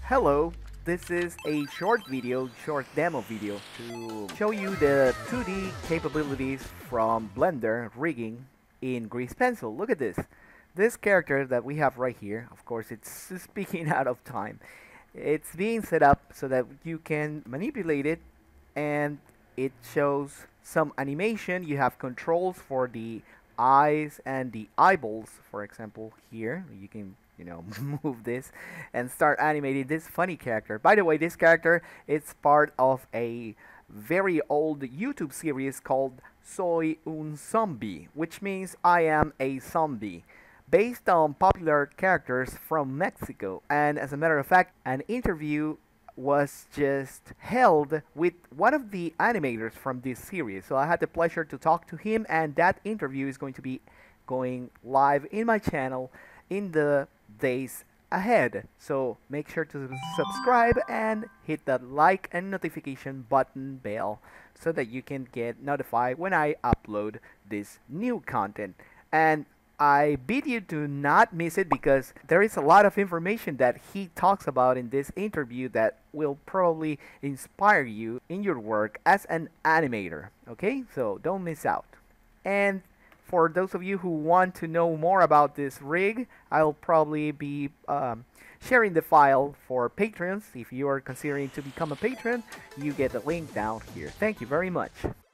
Hello, this is a short demo video to show you the 2D capabilities from Blender rigging in Grease Pencil. Look at this. This character that we have right here, of course it's speaking out of time. It's being set up so that you can manipulate it and it shows some animation. You have controls for the eyes and the eyeballs. For example, here you can move this and start animating this funny character. By the way, this character is part of a very old YouTube series called Soy un Zombie, which means I am a zombie, based on popular characters from Mexico. And as a matter of fact, an interview was just held with one of the animators from this series. So I had the pleasure to talk to him, and that interview is going to be going live in my channel in the days ahead. So make sure to subscribe and hit the like and notification button bell so that you can get notified when I upload this new content. And I bid you to not miss it, because there is a lot of information that he talks about in this interview that will probably inspire you in your work as an animator. Okay, so don't miss out. And for those of you who want to know more about this rig, I'll probably be sharing the file for patrons. If you are considering to become a patron, you get the link down here. Thank you very much.